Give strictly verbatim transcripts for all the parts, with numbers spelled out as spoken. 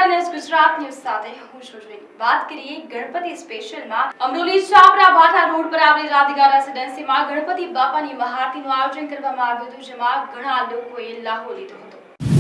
નમસ્કાર news Gujarat news સાથે હું છું જોઈ વાત કરીએ ગણપતિ સ્પેશિયલમાં અમરોલી ચાપરા ભાઠા રોડ પર આવેલી રાધિકા રેસિડેન્સીમાં ગણપતિ બાપાની મહાઆરતીનું આયોજન કરવામાં આવ્યું હતું, જેમાં ઘણા લોકોએ લાહો લીધો હતો।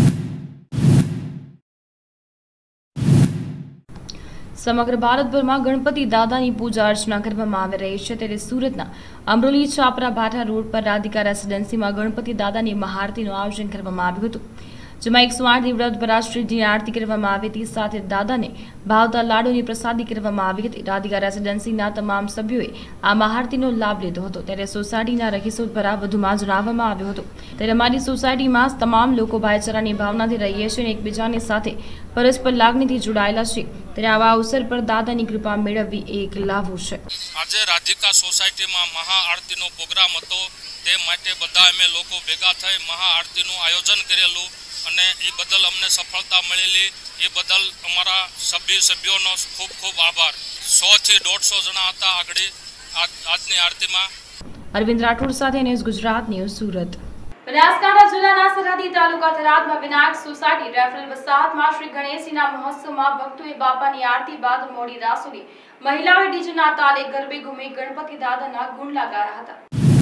સમગ્ર ભારતભરમાં ગણપતિ દાદાની પૂજા અર્ચના કરવામાં આવી રહી છે, ત્યારે સુરતના અમરોલી ચાપરા ભાઠા રોડ પર રાધિકા રેસિડેન્સીમાં ગણપતિ દાદાની મહાઆરતીનું આયોજન કરવામાં આવ્યું હતું, જેમાં એકસો આઠ દીવડા દ્વારા શ્રીજીની આરતી કરવામાં આવી હતી, સાથે દાદાને ભાવતા લાડુની પ્રસાદી કરવામાં આવી હતી। રાધિકા રેસિડેન્સીના તમામ સભ્યોએ આ મહાઆરતીનો લાભ લીધો હતો, ત્યારે સોસાયટીના રહીશો દ્વારા વધુમાં જણાવવામાં આવ્યું હતું, ત્યારે અમારી સોસાયટીમાં તમામ લોકો ભાઈચારાની ભાવનાથી રહીએ છીએ અને એકબીજાની સાથે પરસ્પર લાગણીથી જોડાયેલા છે, ત્યારે આવા અવસર પર દાદાની કૃપા મેળવવી એક લાભો છે। આજે રાધિકા સોસાયટીમાં મહાઆરતીનો પ્રોગ્રામ હતો, તે માટે બધા અમે લોકો ભેગા થઈ મહાઆરતીનું આયોજન કરેલું અને એ બદલ અમને સફળતા મળેલી, એ બદલ અમારા સભ્ય સભ્યોનો ખૂબ ખૂબ આભાર। સો થી દોઢસો જણા હતા આગળ આજની આરતીમાં। અરવિંદ રાઠોડ સાથે ન્યૂઝ ગુજરાત ન્યૂઝ સુરત। બનાસકાંઠા જિલ્લાના સરહદી તાલુકા થરાદમાં વિનાયક સોસાયટી રેફરલ વસાહતમાં શ્રી ગણેશજીના મહોત્સવમાં ભક્તોએ બાપાની આરતી બાદ મોડી રાત સુધી મહિલાઓએ ડીજેના તાલે ગરબે ઘૂમી ગણપતિ દાદાના ગુણલા ગાયા હતા।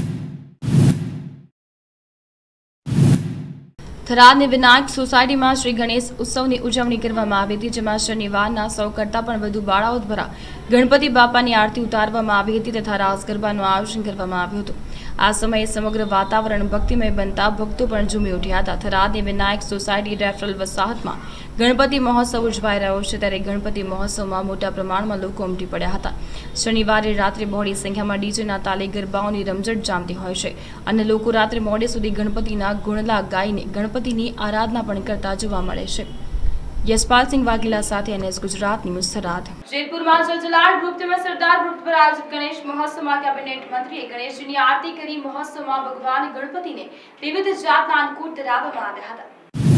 થરાદની વિનાયક સોસાયટીમાં શ્રી ગણેશ ઉત્સવની ઉજવણી કરવામાં આવી હતી, જેમાં શનિવારના સૌ કરતાં પણ વધુ બાળાઓ દ્વારા ગણપતિ બાપાની આરતી ઉતારવામાં આવી હતી તથા રાસ ગરબાનું આયોજન કરવામાં આવ્યું હતું। આ સમયે સમગ્ર વાતાવરણ ભક્તિમય બનતા ભક્તો પણ ઝૂમી ઉઠ્યા હતા। થરાદની વિનાયક સોસાયટી રેફરલ વસાહતમાં ગણપતિ મહોત્સવ ઉજવાઈ રહ્યો છે, ત્યારે ગણપતિ મહોત્સવમાં મોટા પ્રમાણમાં લોકો ઉમટી પડ્યા હતા। શનિવારે રાત્રે બહોળી સંખ્યામાં ડીજેના તાલે ગરબાઓની રમઝટ જામતી હોય છે અને લોકો રાત્રે મોડે સુધી ગણપતિના ગુણલા ગાઈને ગણપતિની આરાધના પણ કરતા જોવા મળે છે। યશપાલ સિંહ વાઘેલા સાથે એનએસ ગુજરાત ન્યૂઝ થરાદ। જેતપુરમાં જલજલાડ ગ્રુપ તેમજ સરદાર ગ્રુપ પર આયોજિત ગણેશ મહોત્સવમાં કેબિનેટ મંત્રીએ ગણેશજીની આરતી કરી મહોત્સવમાં ભગવાન ગણપતિને વિવિધ જાતના અન્નકૂટ ધરાવવામાં આવ્યા હતા।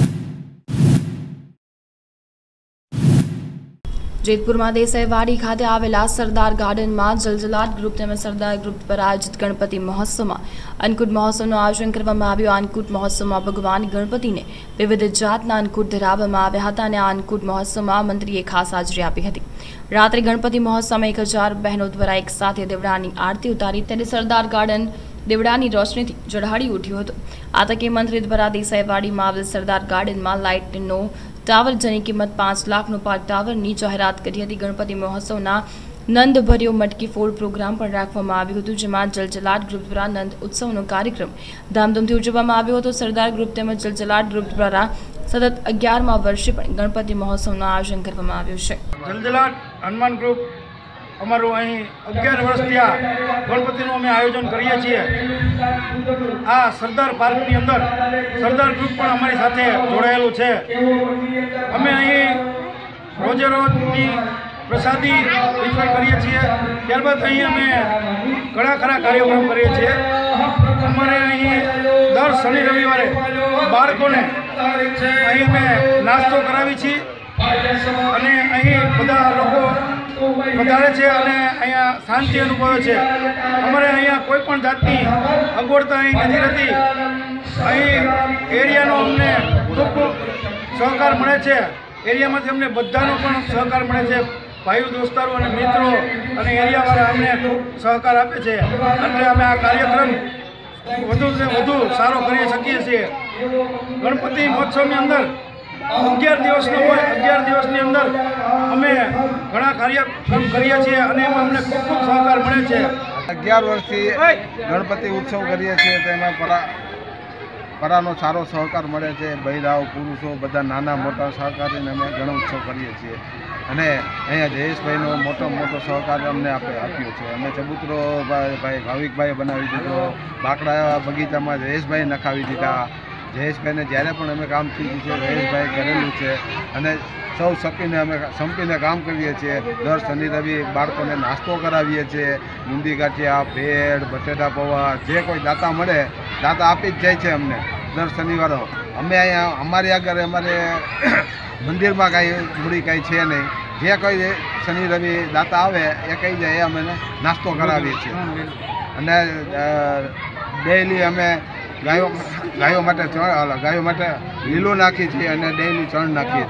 જેતપુરમાં દેસાઈવાડી ખાતે આવેલા સરદાર ગાર્ડનમાં જલજલાડ ગ્રુપ તેમજ સરદાર ગ્રુપ પર આયોજિત ગણપતિ મહોત્સવમાં અન્નકૂટ મહોત્સવનું આયોજન કરવામાં આવ્યું। આ અન્નકૂટ મહોત્સવમાં ભગવાન ગણપતિને વિવિધ જાતના અન્નકૂટ ધરાવવામાં આવ્યા હતા અને આ અન્નકૂટ મહોત્સવમાં મંત્રીએ ખાસ હાજરી આપી હતી। રાત્રે ગણપતિ મહોત્સવમાં એક હજાર બહેનો દ્વારા એક સાથે દેવડાની આરતી ઉતારી, ત્યારે સરદાર ગાર્ડન દેવડાની રોશનીથી ઝળહળી ઉઠ્યું હતું। આ તકે મંત્રી દ્વારા દેસાઈવાડીમાં આવેલ સરદાર ગાર્ડનમાં લાઇટનો ટાવર જેની કિંમત પાંચ લાખનો પાર્ક ટાવરની જાહેરાત કરી હતી। ગણપતિ મહોત્સવના નંદ ભર્યો મટકી ફોડ પ્રોગ્રામ પણ રાખવામાં આવ્યું હતું, જેમાં જલજલાડ ગ્રુપ દ્વારા નંદ ઉત્સવનો કાર્યક્રમ ધામધૂમથી ઉજવવામાં આવ્યો હતો। સરદાર ગ્રુપ તેમજ જલજલાડ ગ્રુપ દ્વારા સતત અગિયારમા વર્ષે પણ ગણપતિ મહોત્સવનું આયોજન કરવામાં આવ્યું છે। જલજલાડ હનુમાન ગ્રુપ અમારું અહીં અગિયાર વર્ષ ત્યાં ગણપતિનું અમે આયોજન કરીએ છીએ। આ સરદાર પાર્કની અંદર સરદાર ગ્રુપ પણ અમારી સાથે જોડાયેલું છે। અમે અહીં રોજે રોજની પ્રસાદી વિતરણ કરીએ છીએ, ત્યારબાદ અહીં અમે ઘણા ખરા કાર્યક્રમ કરીએ છીએ। અમારે અહીં દર શનિ રવિવારે બાળકોને અહીં અમે નાસ્તો કરાવી છીએ અને અહીં બધા લોકો વધારે છે અને અહીંયા શાંતિ અનુભવે છે। અમારે અહીંયા કોઈ પણ જાતની અગવડતા અહીં નથી રહેતી। અહીં એરિયાનો અમને ખૂબ ખૂબ સહકાર મળે છે। એરિયામાંથી અમને બધાનો પણ સહકાર મળે છે। ભાઈઓ દોસ્તારો અને મિત્રો અને એરિયાવાળા અમને ખૂબ સહકાર આપે છે, એટલે અમે આ કાર્યક્રમ વધુ ને વધુ સારો કરી શકીએ છીએ। ગણપતિ મહોત્સવની અંદર અગિયાર દિવસનો હોય, અગિયાર દિવસની અંદર અમે ઘણા કાર્યક્રમ કરીએ છીએ અને એમાં અમને ખૂબ ખૂબ સહકાર મળે છે। અગિયાર વર્ષથી ગણપતિ ઉત્સવ કરીએ છીએ, તેમાં પરા પરાનો સારો સહકાર મળે છે। બૈરાઓ પુરુષો બધા નાના મોટા સહકારીને અમે ગણ ઉત્સવ કરીએ છીએ અને અહીંયા જયેશભાઈનો મોટો મોટો સહકાર અમને આપે આપ્યો છે। અમે ચબૂતરો ભાઈ ભાવિકભાઈએ બનાવી દીધો, બાકડા બગીચામાં જયેશભાઈ નખાવી દીધા। જયેશભાઈને જ્યારે પણ અમે કામ થયું છે જયેશભાઈ કરેલું છે અને સૌ સંપીને અમે સંપીને કામ કરીએ છીએ। દર શનિ રવિ બાળકોને નાસ્તો કરાવીએ છીએ, બુંદી ગાંઠિયા, ભેળ, બટેટા પૌવા, જે કોઈ દાતા મળે દાતા આપી જ જાય છે અમને દર શનિવારે। અમે અહીંયા અમારી આગળ અમારે મંદિરમાં કાંઈ મૂડી કાંઈ છે નહીં, જે કોઈ શનિ રવિ દાતા આવે એ કહી જાય એ અમે નાસ્તો કરાવીએ છીએ અને ડેઈલી અમે ગાયો ગાયો માટે ગાયો માટે લીલું નાખીએ છીએ અને ડેઈલી ચણ નાખીએ છીએ।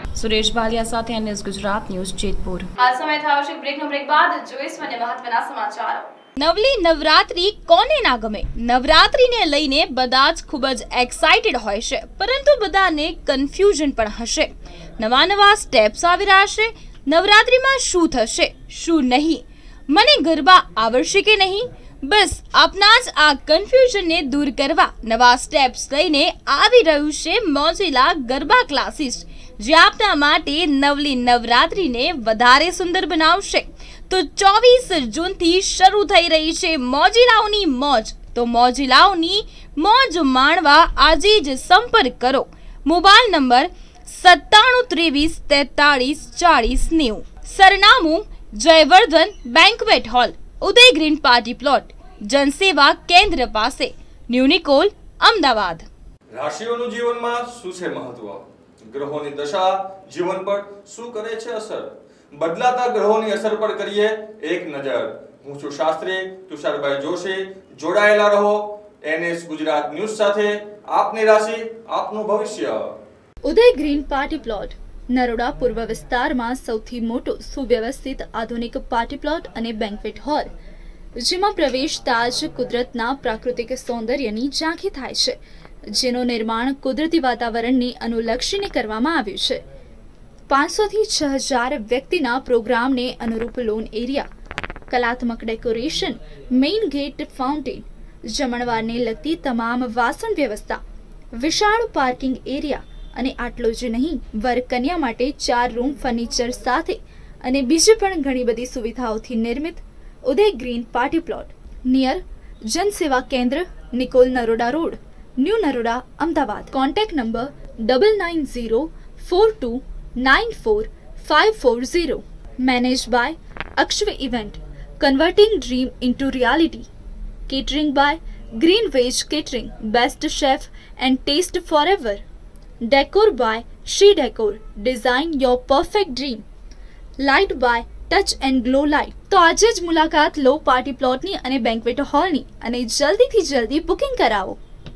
સુરેશ ભાલિયા સાથે એનએસ ગુજરાત ન્યૂઝ જેતપુર। આ સમય થયો છે બ્રેકનો બ્રેક બાદ જોઈશું અને મહત્વના સમાચારો। નવલી નવરાત્રી કોને ના ગમે? નવરાત્રીને લઈને બધા જ ખૂબ જ એક્સાઇટેડ હોય છે, પરંતુ બધાને કન્ફ્યુઝન પણ હશે। નવા નવા સ્ટેપ્સ આવી રહ્યા છે। નવરાત્રીમાં શું થશે, શું નહીં? મને ગરબા આવડશે કે નહીં? બસ આપના જ આ કન્ફ્યુઝનને દૂર કરવા નવા સ્ટેપ્સ લઈને આવી રહ્યું છે મોજીલા ગરબા ક્લાસીસ, જે આપના માટે નવલી નવરાત્રીને વધારે સુંદર બનાવશે। તો ચોવીસ જૂનથી શરૂ થઈ રહી છે મોજીલાઓની મોજ। તો મોજીલાઓની મોજ માણવા આજે જ સંપર્ક કરો। મોબાઈલ નંબર સત્તાણું ત્રેવીસ તેતાળીસ ચાળીસ નેવું। સરનામું જયવર્ધન બેન્ક્વેટ હોલ, ઉદય ગ્રીન પાર્ટી પ્લોટ, જનસેવા કેન્દ્ર પાસે, ન્યુનિકોલ, અમદાવાદ। રાશિઓનું જીવનમાં શું છે મહત્વ? ગ્રહોની દશા જીવન પર શું કરે છે અસર? બદલાતા ગ્રહોની અસર પર કરીએ એક નજર। હું છું શાસ્ત્રી તુષારભાઈ જોશી। જોડાયેલા રહો એનએસ ગુજરાત ન્યૂઝ સાથે। આપની રાશિ આપનું ભવિષ્ય। Uday green party plot Naroda પૂર્વ વિસ્તારમાં સૌથી મોટો સુવ્યવસ્થિત આધુનિક પાર્ટી પ્લોટ અને બેન્ક્વેટ હોલ, જેમાં પ્રવેશતા જ કુદરતના પ્રાકૃતિક સૌંદર્યની ઝાંખી થાય છે, જેનું નિર્માણ કુદરતી વાતાવરણને અનુલક્ષીને કરવામાં આવ્યું છે। પાંચસો થી છ હજાર વ્યક્તિના પ્રોગ્રામને અનુરૂપ લોન એરિયા, કલાત્મક ડેકોરેશન, મેઇન ગેટ, ફાઉન્ટેન, જમણવારને લગતી તમામ વાસણ વ્યવસ્થા, વિશાળ પાર્કિંગ એરિયા અને આટલું જ નહીં, વર કન્યા માટે ચાર રૂમ ફર્નિચર સાથે અને બીજી પણ ઘણી બધી સુવિધાઓથી નિર્મિત Uday green party plot near Jansewa Kendra, Nikol, Naroda road, new Naroda, Ahmedabad. Contact number double nine zero four two nine four five four zero. Manage by Akshav event, converting dream into reality. Catering by green veg catering, best chef and taste forever. Decor by Shri decor, design your perfect dream. Light by touch and glow light. તો આજે જ મુલાકાત લો party પ્લોટની અને banquet હોલની અને જલ્દીથી જલ્દી booking કરાવો।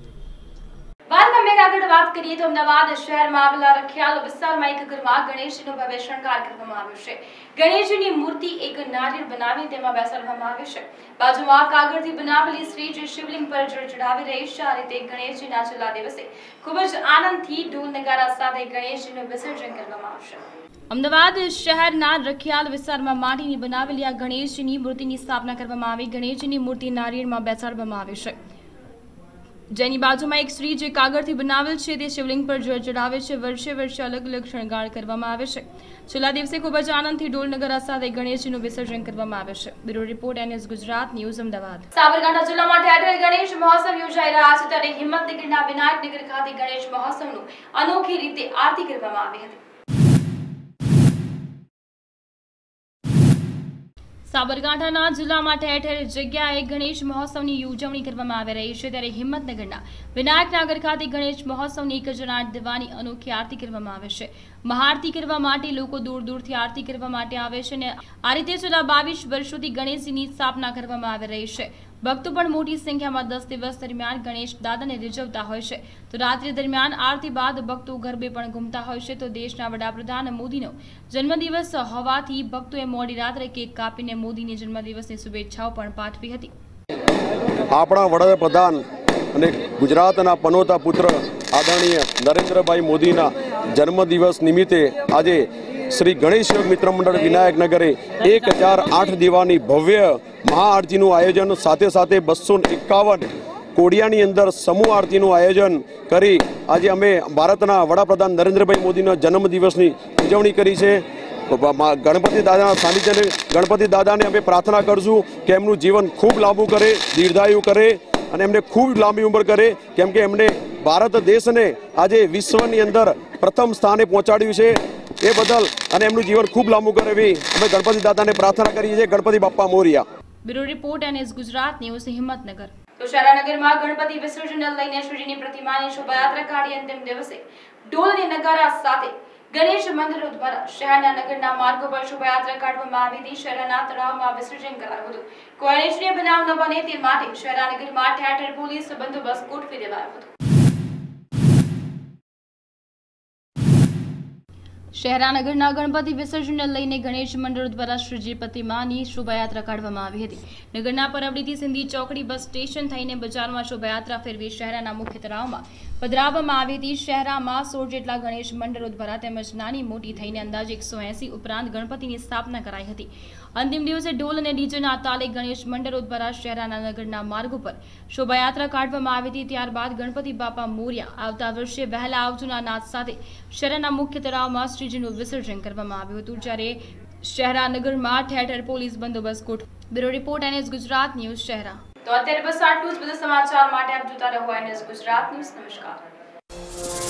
બાદમાં મેં આગળ વાત કરીએ તો અમદાવાદ શહેરમાં આવેલા રખિયાલ વિસ્તારમાં એક ઘરમાં ગણેશજીનો ભવ્ય શણગાર કરવામાં આવ્યો છે। ગણેશજીની મૂર્તિ એક નારિયેળ બનાવી તેમાં બેસાડવામાં આવી છે। બાજુમાં કાગળથી બનાવેલી શ્રીજ શિવલિંગ પર જળ ચડાવી રહી છે। આ રીતે ગણેશજીના છેલ્લા દિવસે ખૂબ જ આનંદથી ઢોલ નગારા સાથે ગણેશજીનું વિસર્જન કરવામાં આવશે। અમદાવાદ શહેરના રખિયાલ વિસ્તારમાં માટીની બનાવેલી આ ગણેશજીની મૂર્તિની સ્થાપના કરવામાં આવી। ગણેશજીની મૂર્તિ નારિયેળમાં બેસાડવામાં આવી છે, જેની બાજુમાં એક શ્રી જે કાગળથી બનાવેલ છે તે શિવલિંગ પર જળ ચડાવે છે। વર્ષે વર્ષે અલગ અલગ શણગાર કરવામાં આવે છે। છેલ્લા દિવસે ખૂબ જ આનંદથી ઢોલ નગારા સાથે ગણેશજીનું વિસર્જન કરવામાં આવે છે। Bureau report NS Gujarat news, Ahmedabad. સાબરકાંઠા જિલ્લામાં ઠેર ઠેર ગણેશ મહોત્સવ યોજાઈ રહ્યા છે, ત્યારે હિંમતનગરના વિનાયકનગર ખાતે ગણેશ મહોત્સવનું અનોખી રીતે આરતી કરવામાં આવી હતી। સાબરકાંઠાના જિલ્લામાં ઠેર ઠેર જગ્યાએ ગણેશ મહોત્સવની ઉજવણી કરવામાં આવી રહી છે, ત્યારે હિંમતનગરના વિનાયકનગર ખાતે ગણેશ મહોત્સવની એક હજાર આઠ દેવાની અનોખી આરતી કરવામાં આવે છે। મહાઆરતી કરવા માટે લોકો દૂર દૂરથી આરતી કરવા માટે આવે છે અને આ રીતે છેલ્લા બાવીસ વર્ષોથી ગણેશજીની સ્થાપના કરવામાં આવી રહી છે। ભક્તો પણ મોટી સંખ્યામાં દસ દિવસ દરમિયાન ગણેશ દાદાને રીઝવતા હોય છે। તો રાત્રિ દરમિયાન આરતી બાદ ભક્તો ગરબે પણ ઘૂમતા હોય છે। તો દેશના વડાપ્રધાન મોદીનો જન્મદિવસ હોવાથી ભક્તોએ મોડી રાત્રે કેક કાપીને મોદીની જન્મદિવસની શુભેચ્છાઓ પણ પાઠવી હતી। આપણા વડાપ્રધાન અને ગુજરાતના પનોતા પુત્ર આદરણીય નરેન્દ્રભાઈ મોદીના જન્મદિવસ નિમિત્તે આજે શ્રી ગણેશ યોગ મિત્ર મંડળ વિનાયકનગરે એક હજાર આઠ દીવાની ભવ્ય મહાઆરતીનું આયોજન સાથે સાથે બસો એકાવન કોડિયાની અંદર સમૂહ આરતીનું આયોજન કરી આજે અમે ભારતના વડાપ્રધાન નરેન્દ્રભાઈ મોદીના જન્મદિવસની ઉજવણી કરી છે। ગણપતિ દાદાના સાનિધ્યને ગણપતિ દાદાને અમે પ્રાર્થના કરશું કે એમનું જીવન ખૂબ લાંબુ કરે, દીર્ઘાયુ કરે અને એમને ખૂબ લાંબી ઉંમર કરે, કેમ કે એમણે ભારત દેશને આજે વિશ્વની અંદર પ્રથમ સ્થાને પહોંચાડ્યું છે। એ બદલ અને એમનું જીવન ખૂબ લાંબુ કરે એવી અમે ગણપતિ દાદાને પ્રાર્થના કરીએ છીએ। Ganpati Bappa Morya. Bureau report NS Gujarat news, Himmatnagar. તો શહેરાનગરમાં ગણપતિ વિસર્જનને લઈને શ્રીજીની પ્રતિમાની શોભાયાત્રા કાઢી અંતિમ દિવસે ઢોલ અને નગારા સાથે ગણેશ મંદિરો દ્વારા શહેરના નગરના માર્ગો પર શોભાયાત્રા કાઢવામાં આવી હતી। શહેરના તળાવમાં વિસર્જન કરાયું હતું। કોઈ અનિચ્છનીય બનાવ ન બને તે માટે શહેરાનગરમાં ઠેર ઠેર પોલીસ બંદોબસ્ત ગોઠવી દેવાયો હતો। શહેરા નગરના ગણપતિ વિસર્જનને લઈને ગણેશ મંડળ દ્વારા શ્રીજી પ્રતિમાની શોભાયાત્રા કાઢવામાં આવી હતી। નગરના પરબડીથી સિંધી ચોકડી બસ સ્ટેશન થઈને બજારમાં શોભાયાત્રા ફેરવી શહેરાના મુખ્ય તળાવમાં પધરાવવામાં આવી હતી। શહેરામાં સોળ જેટલા ગણેશ મંડળો દ્વારા તેમજ નાની મોટી થઈને અંદાજે એકસો એસી ઉપરાંત ગણપતિની સ્થાપના કરાઈ હતી। અંતિમ દિવસે ઢોલ અને ડીજેના તાલે ગણેશ મંડળો દ્વારા શહેરાના નગરના માર્ગો પર શોભાયાત્રા કાઢવામાં આવી હતી। ત્યારબાદ ગણપતિ બાપા મોર્યા આવતા વર્ષે વહેલા આવજોના નાદ સાથે શહેરાના મુખ્ય તળાવમાં શ્રીજીનું વિસર્જન કરવામાં આવ્યું હતું, જ્યારે શહેરા નગરમાં ઠેર ઠેર પોલીસ બંદોબસ્ત ગોઠવાયો। Bureau report NS Gujarat news Shehra. તો અત્યારે બસ આટલું જ। બધા સમાચાર માટે આપ જોતા રહો એનએસ ગુજરાત ન્યૂઝ। નમસ્કાર।